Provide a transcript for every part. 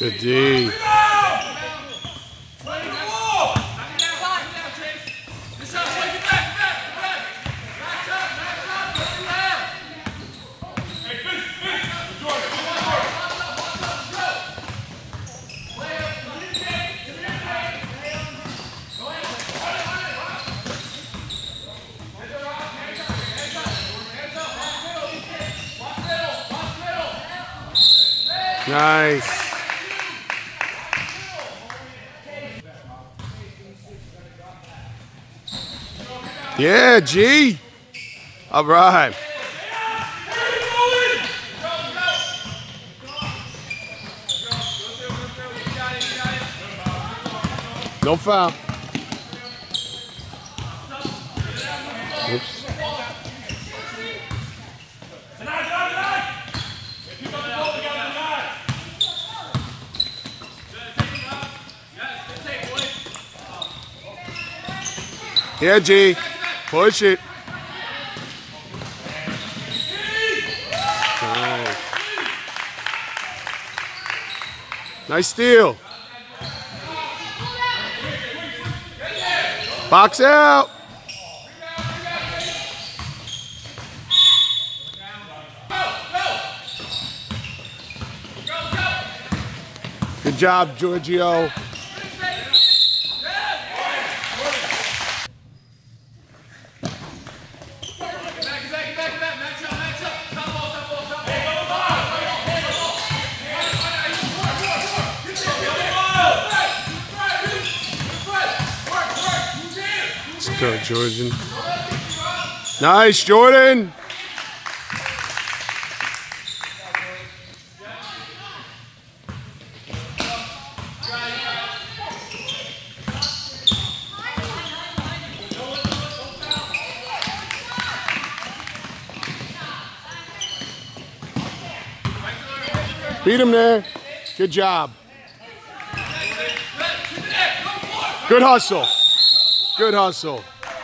Good D. Nice. Yeah, G. All right. No foul. Oops. Yeah, G. Push it. Nice. Nice steal. Box out. Good job, Giorgio. Let's go, Jordan. Nice, Jordan. Beat him there. Good job. Good hustle. Good hustle.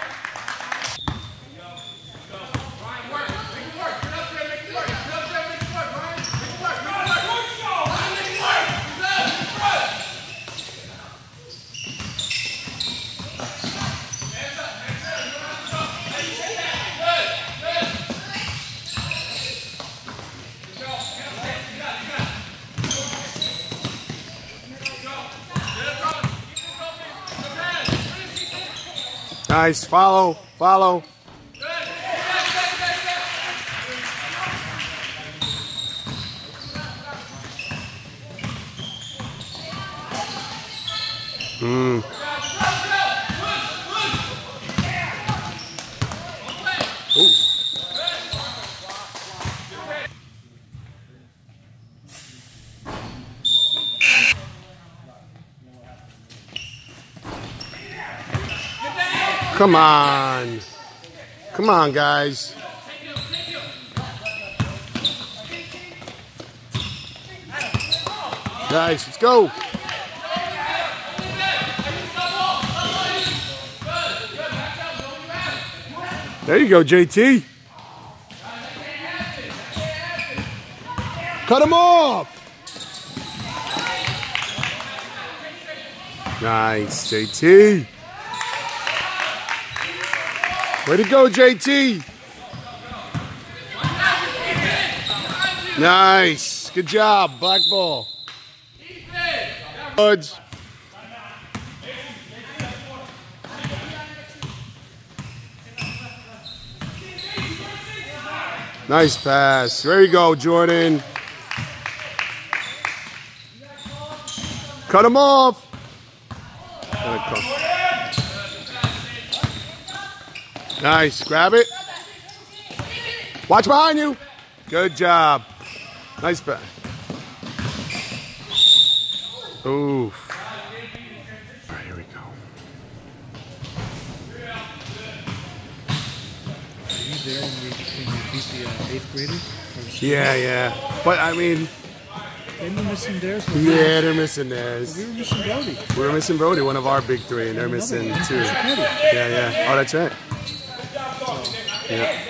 Nice. Follow. Follow. Ooh. Come on. Come on, guys. Nice, let's go. There you go, JT. Cut him off. Nice, JT. Way to go, JT. Nice. Good job. Black ball. Good. Nice pass. There you go, Jordan. Cut him off. Nice. Grab it. Watch behind you. Good job. Nice pass. Oof. All right, here we go. Are you there when you beat the 8th graders? Yeah, yeah. But I mean, they were missing theirs. Yeah, they're missing theirs. We were missing Brody. We were missing Brody, one of our big three, and they're missing two. Yeah, yeah. Oh, that's right. Yeah.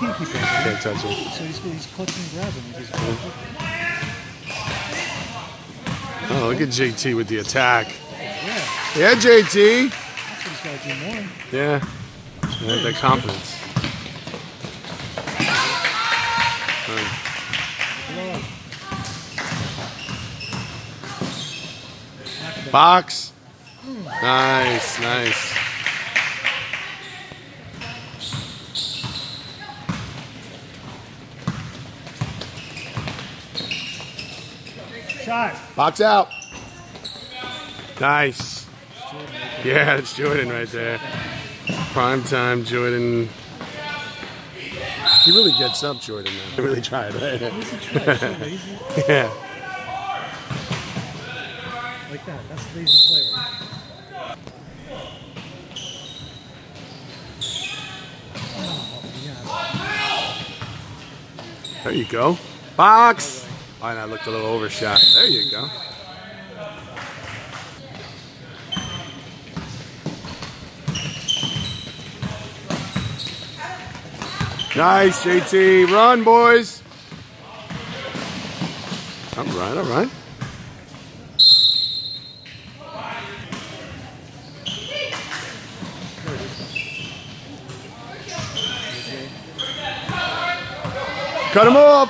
can't keep up. Can't touch him. So he's clutching and grabbing. Oh, look at JT with the attack. Yeah. Yeah, JT. That's what he's got to do more. Yeah. That confidence. Box. Nice, nice. Shot. Box out. Nice. Yeah, it's Jordan right there. Prime time, Jordan. He really gets up, Jordan, now. He really tried, right? Yeah. Like that. That's the lazy play right there. There you go. Box! Oh, and I looked a little overshot. There you go. Nice, JT. Run, boys. All right, all right. Cut him off.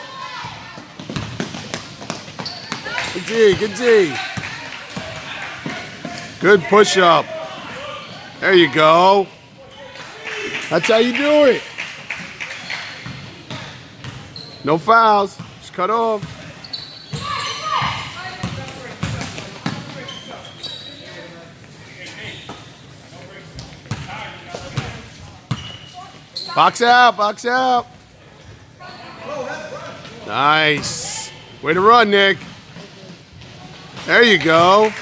Good D, good D. Good push up. There you go. That's how you do it. No fouls. Just cut off. Box out, box out. Nice. Way to run, Nick. There you go.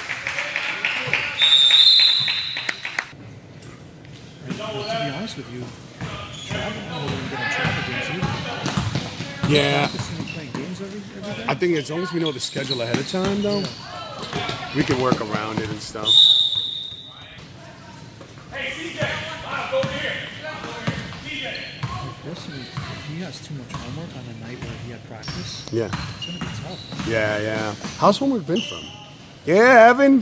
To be honest with you, travel, I don't know when we're going to travel games either. Yeah. Playing games every day? I think as long as we know the schedule ahead of time, though, we can work around it and stuff. Personally, if he has too much homework on the night where he had practice, Yeah. it's going to be tough. Yeah, yeah. How's homework been from? Yeah, Evan.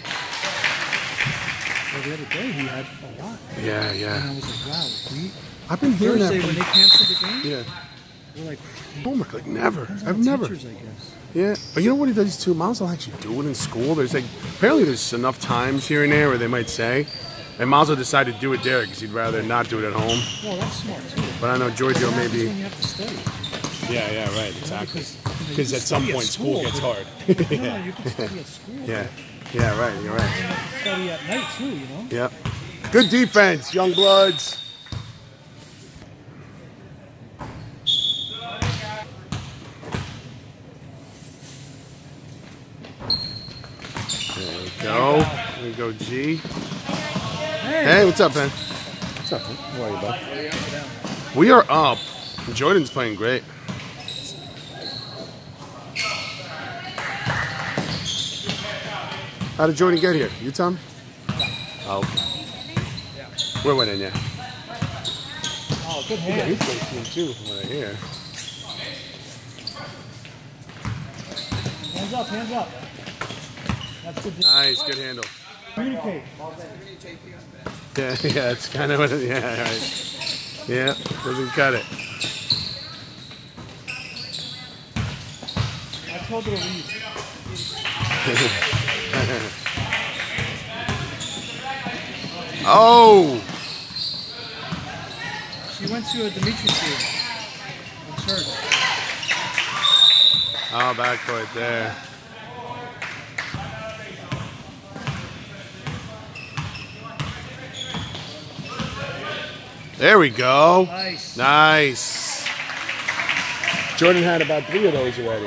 Well, the other day he had a lot. Yeah, And yeah. I was like, wow, if we... I've been hearing that Thursday, when from... they canceled the game, Yeah. we're like, Homework, like never. depends on I've the never. teachers, I guess. Yeah. But you know what he does too? Miles will actually do it in school. There's like, apparently there's enough times here and there where they might say, and Miles will decide to do it there because he'd rather not do it at home. Well, that's smart, too. But I know Giorgio What happens maybe... when you have to study? Yeah, yeah, right, exactly. Because You at some study point school gets hard. No, you can study at school. Yeah. Yeah, right, you're right. You can study at night, too, you know? Yep. Good defense, young bloods. There we go. There we go, G. Hey, what's up, man? What's up, man? How are you, bud? We are up. Jordan's playing great. How did Jordan get here? You, Tom? Oh, okay. We're winning, yeah. Oh, good Yeah, hand. he plays team too from what I hear. Hands up, hands up. That's good. Nice, good handle. Communicate. Yeah, yeah, it's kind of what it, yeah, right. Yeah, doesn't cut it. I told her to leave. Oh! She went to a Dimitri game in church. Oh, backcourt there. There we go. Nice. Nice. Jordan had about 3 of those already.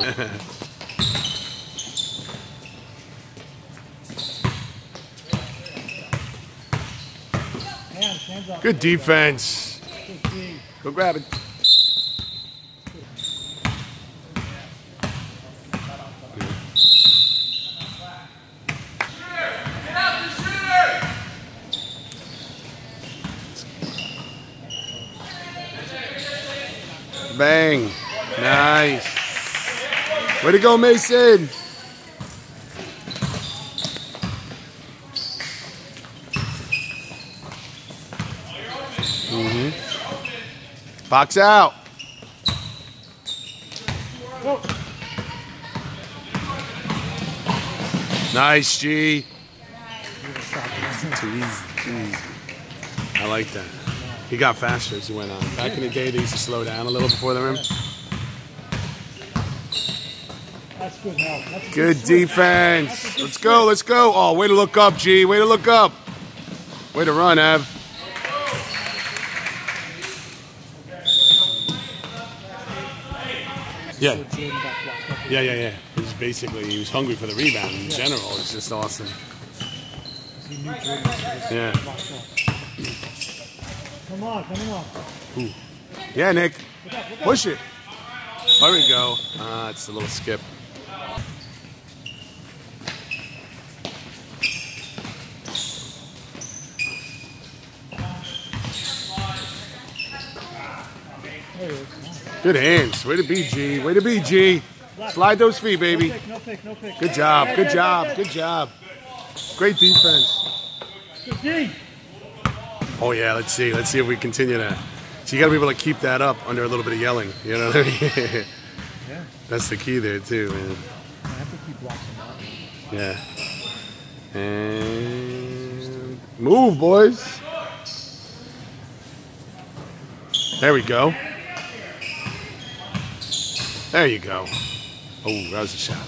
Hands up. Good defense. Good D. Go grab it. Bang. Nice. Way to go, Mason. Box out. Nice, G. Too easy. I like that. He got faster as he went on. Back in the day, they used to slow down a little before the rim. That's good help. That's good defense. Let's go, let's go. Oh, way to look up, G. Way to look up. Way to run, Ev. Yeah. Yeah. He was hungry for the rebound in general. It's just awesome. Yeah. Come on. Ooh. Yeah, Nick. Push it. There we go. It's a little skip. Good hands. Way to be, G. Way to be, G. Slide those feet, baby. No pick. Good job. Good job. Great defense. Oh, yeah. Let's see if we continue that. So you got to be able to keep that up under a little bit of yelling. You know what I mean? Yeah. That's the key there, too, man. I have to keep blocking out. Yeah. And move, boys. There we go. There you go. Oh, that was a shot.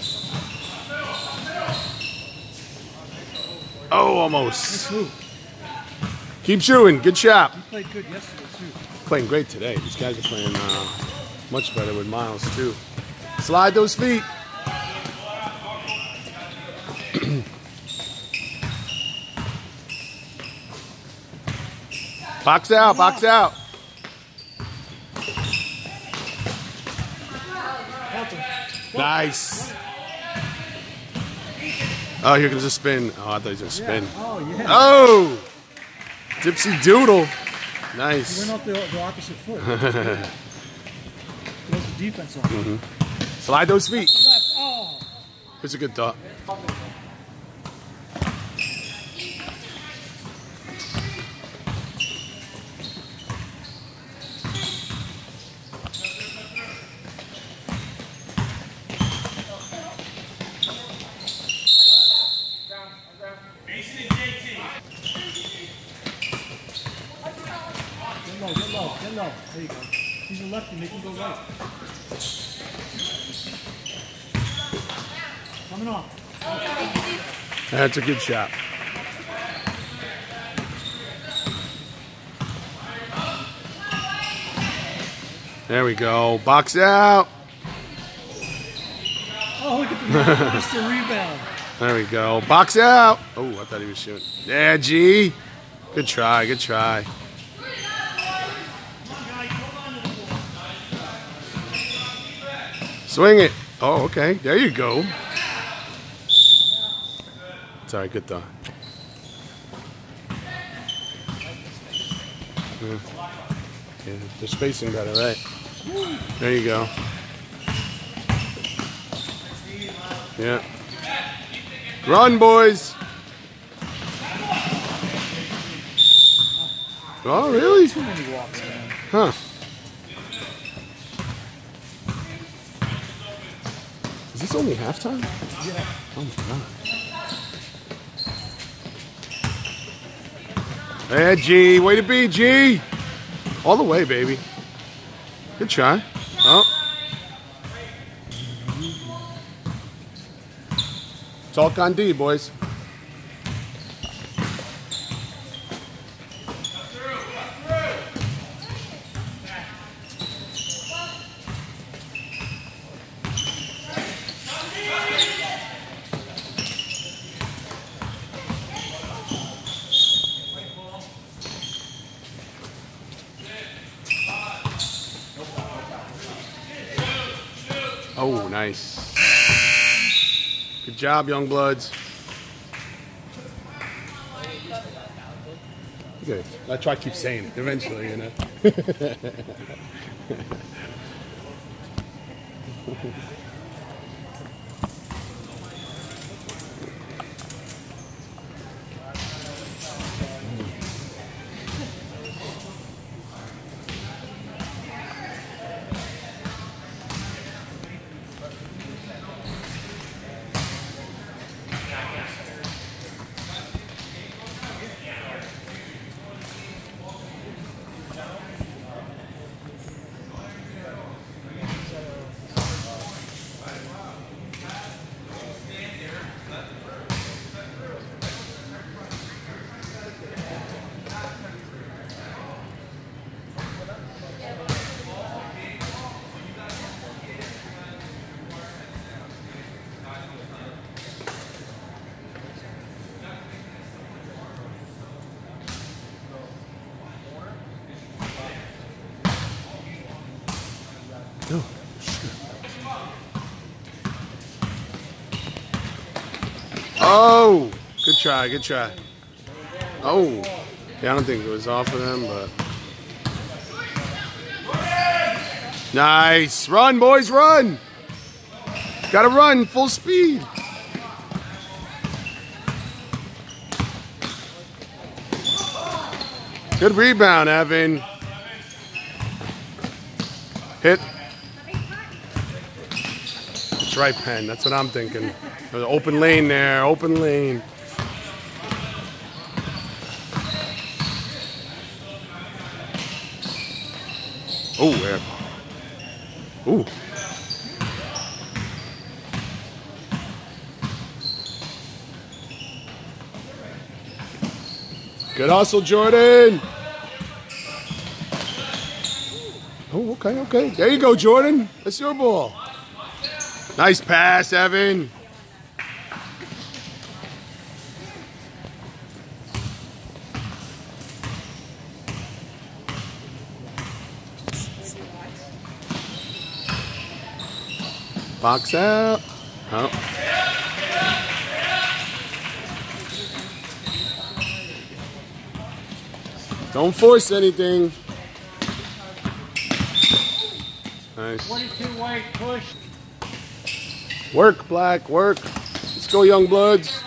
Oh, almost. Keep shooting. Good shot. You played good yesterday, too. Playing great today. These guys are playing much better with Miles, too. Slide those feet. Box out. Nice. Oh, here comes a spin. Oh, I thought he was going to spin. Yeah. Oh, yeah. Oh! Dipsy doodle. Nice. He went off the opposite foot. Throws the defense on. Slide those feet. Oh. Here's a good thought. Get low. There you go. He's a lefty, make him go right. Coming off. That's a good shot. There we go. Box out. Oh, look at the rebound. There we go. Box out. Oh, I thought he was shooting. Yeah, G. Good try. Swing it. Oh, okay. There you go. Sorry, good thought. Yeah, they're spacing better, right? There you go. Yeah. Run, boys. Oh, really? Too many walks, man. Huh. Is this only halftime? Yeah. Oh my God. Hey, G. Way to be, G. All the way, baby. Good try. Oh. Talk on D, boys. Oh, nice. Good job, young bloods. Okay, I try to keep saying it eventually, you know. Oh, shit. Oh, good try, good try. Oh, yeah, I don't think it was off of them, but. Nice. Run, boys, run. Gotta run, full speed. Good rebound, Evan. Hit. That's right, Penn. That's what I'm thinking. There's an open lane there. Open lane. Oh, yeah. Ooh. Good hustle, Jordan. Oh, okay, okay. There you go, Jordan. That's your ball. Nice pass, Evan. Box out. Oh. Don't force anything. Nice. 22 white push. Work, Black, work. Let's go, young bloods.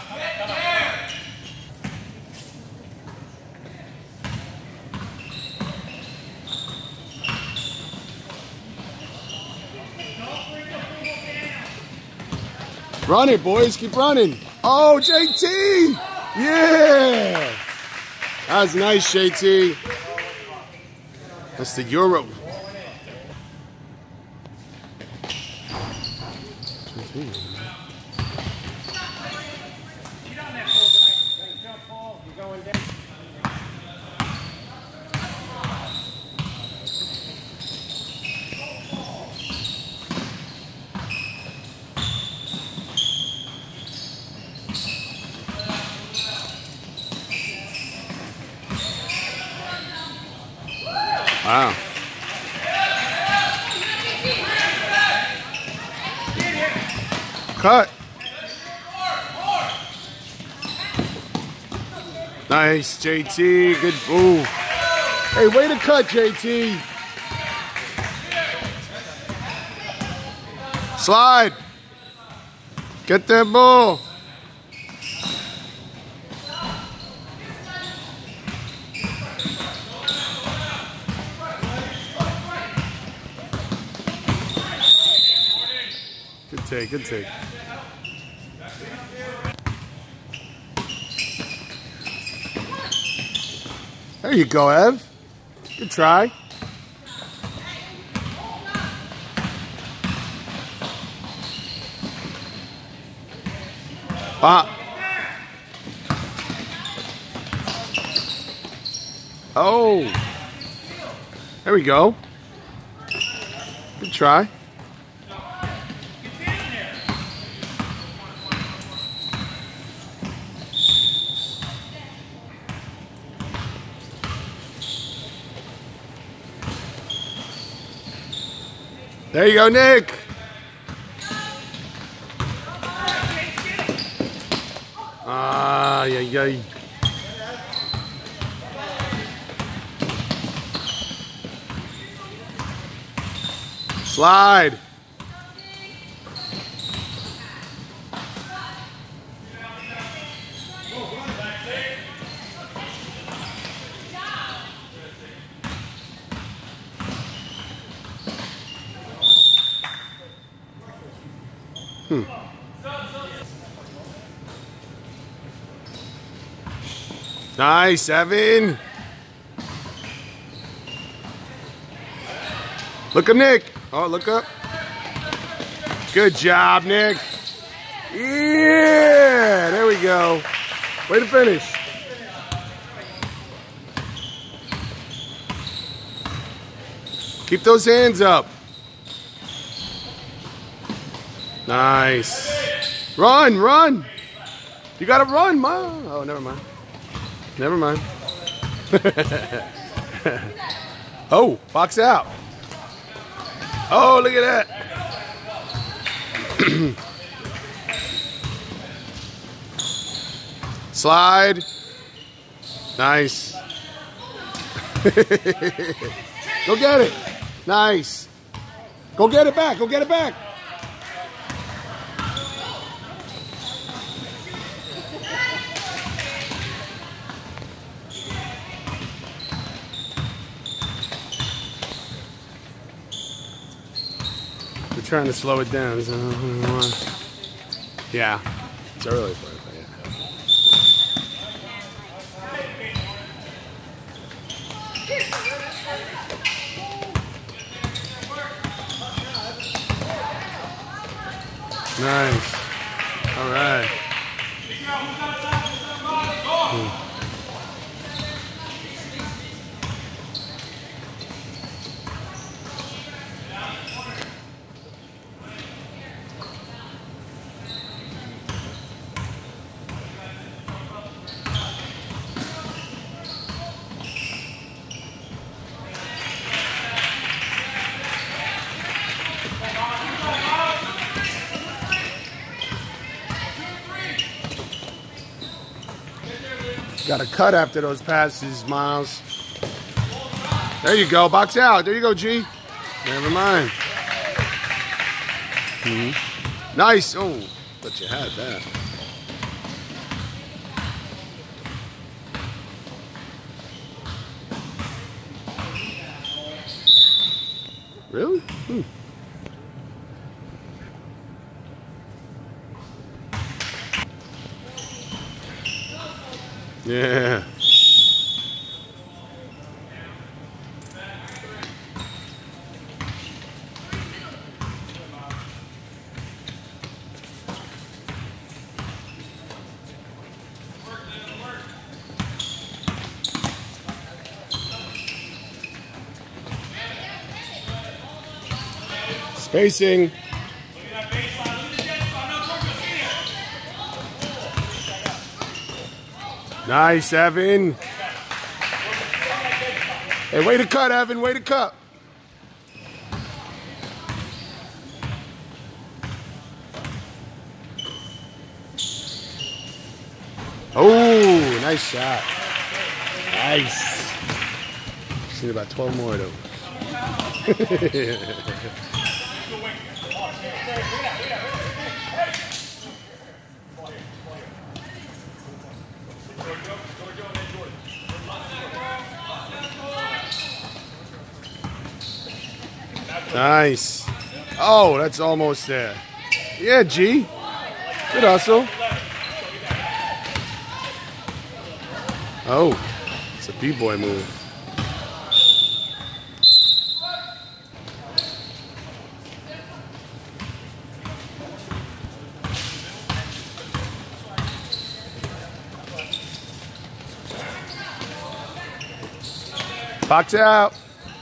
Run it, boys. Keep running. Oh, JT. Yeah. That was nice, JT. That's the Euro. Wow. Cut. Nice, JT. Good. Ooh. Hey, way to cut, JT. Slide. Get that ball. Good take, good take. There you go, Ev. Good try. Oh. There we go. Good try. There you go, Nick. Ah, yeah. Slide. Nice, Evan. Look up, Nick. Oh, look up. Good job, Nick. Yeah, there we go. Way to finish. Keep those hands up. Nice. Run, run. You gotta run, Mom. Oh, never mind. Never mind. Oh, box out. Oh, look at that. Slide. Nice. Go get it. Nice. Go get it back. Go get it back. We're trying to slow it down. So, yeah. It's early for it, but yeah. Nice. All right. Got a cut after those passes, Miles. There you go. Box out. There you go, G. Never mind. Nice. Oh, but you had that. Really? Yeah. Spacing. Nice, Evan. Hey, way to cut, Evan. Way to cut. Oh, nice shot. Nice. Just need about 12 more of those. Nice. Oh, that's almost there. Yeah, G. Good hustle. Oh, it's a B-boy move. Box out.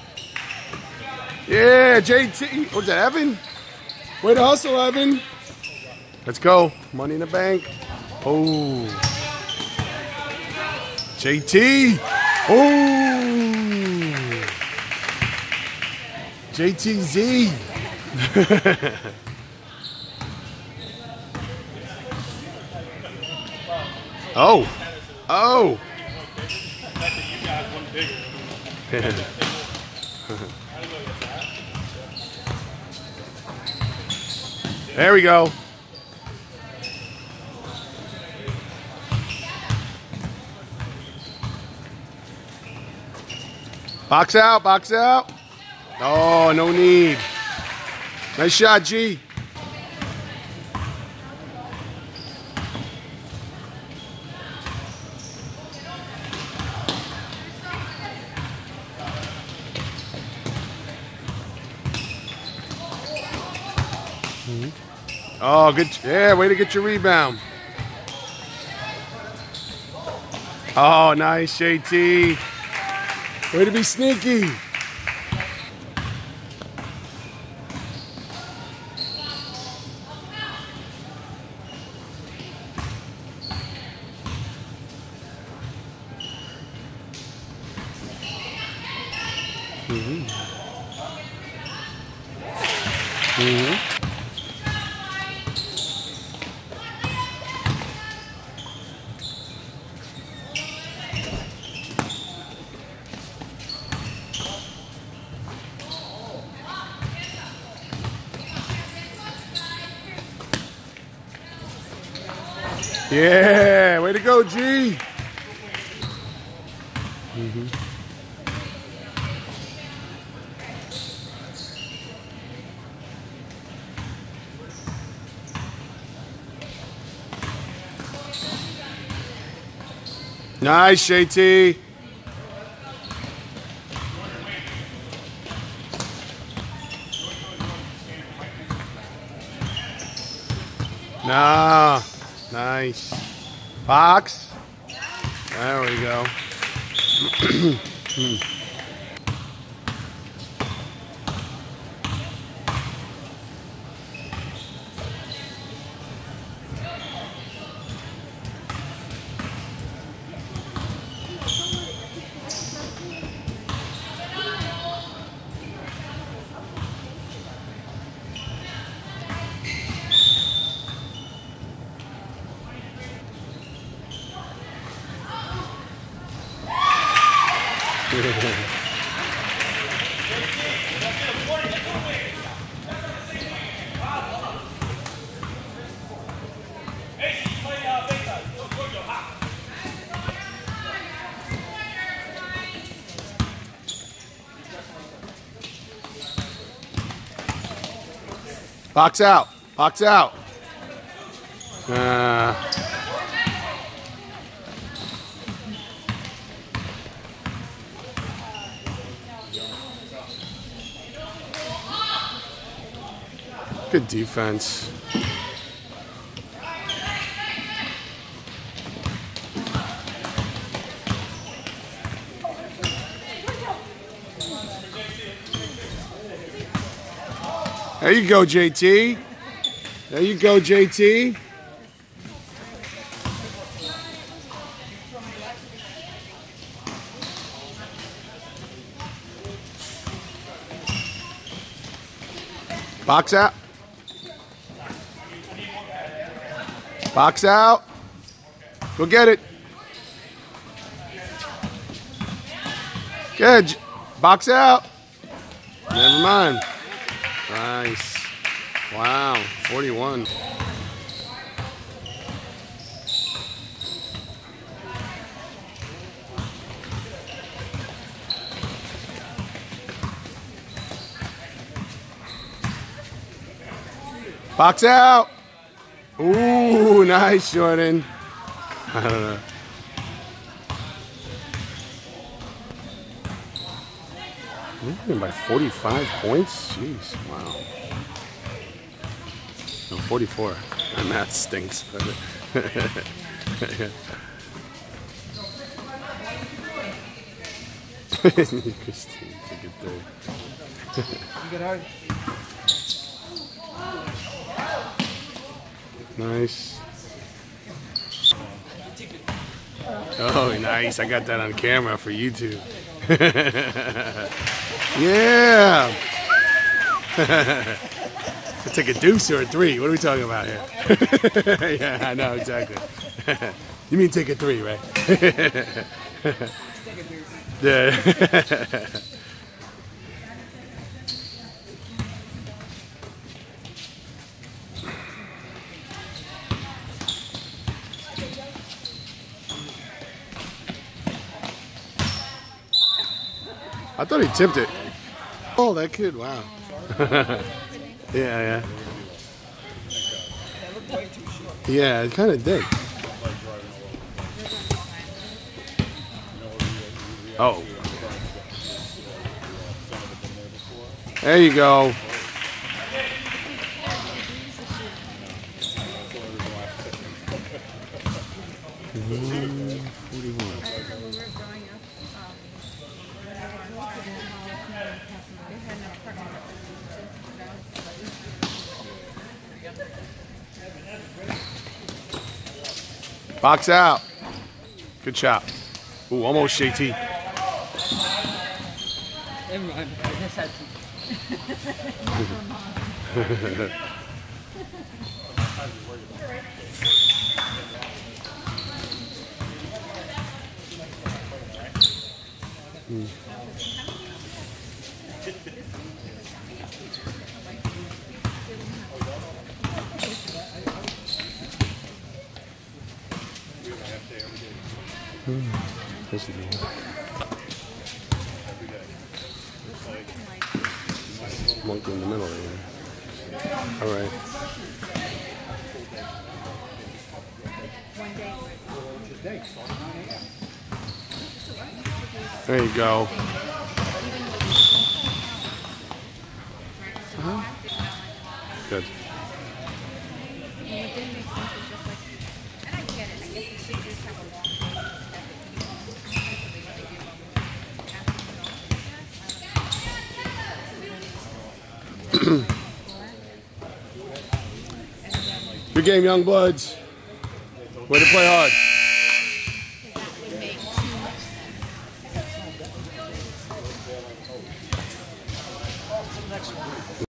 Yeah, JT. What's that, Evan? Way to hustle, Evan. Let's go. Money in the bank. Oh. JT. Oh. JTZ. Oh. Oh. There we go. Box out, box out. Oh, no need. Nice shot, G. Oh, good. Yeah, way to get your rebound. Oh, nice, JT. Way to be sneaky. Yeah, way to go, G. Nice, JT. Nah, nice. Box. There we go. Box out. Box out. Good defense. There you go, JT. There you go, JT. Box out. Box out. Go get it. Good. Box out. Never mind. Nice. Wow. 41. Box out. Ooh, nice, Jordan. I don't know. By 45 points? Jeez, wow. No, 44. My math stinks, but Christine, take it through. You get hard. Nice. Oh, nice. I got that on camera for YouTube. Yeah. I take a deuce or a three. What are we talking about here? Yeah, I know, exactly. You mean take a three, right? Yeah. I thought he tipped it. Oh, that kid, wow. Yeah. Yeah, it kind of did. Oh. There you go. 41. Box out. Good shot. Ooh, almost JT. Everyone, I just had to. Monkey in the middle there. All right. There you go. Good. Good game, young bloods. Way to play hard.